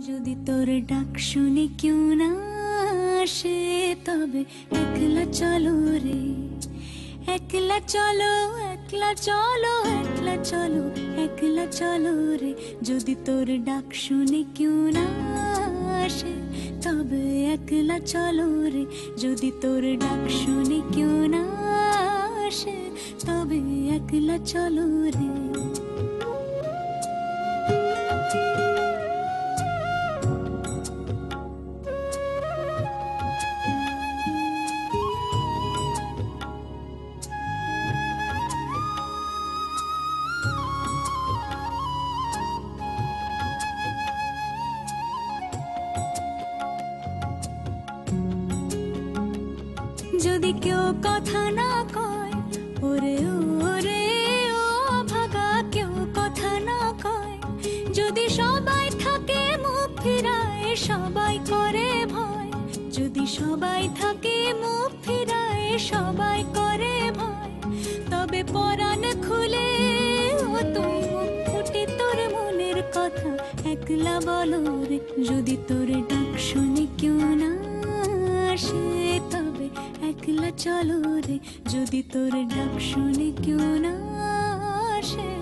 যদি তোর ডাক শুনে কেউ না আসে, তবে একলা চলো রে, একলা চলো, একলা চলো, একলা চলো, একলা চলো রে। যদি তোর ডাক শুনে কেউ না আসে, তবে একলা চলো রে। যদি তোর ডাক শুনে কেউ না আসে, তবে একলা চলো রে। যদি কেউ কথা না কয়, ওরে ওরে ও ভাগা, কেউ কথা না কয়। যদি সবাই থাকে মুখ ফিরায়, সবাই করে ভয়। যদি সবাই থাকে মুখ ফিরায়, সবাই করে ভয়। তবে পরাণ খুলে ও তুই মুখ ফুটে তোর মনের কথা একলা বলো রে। যদি তোর ডাক শুনে কেউ না আসে, তবে একলা চলো রে। যদি তোর ডাক শুনে কেউ না আসে,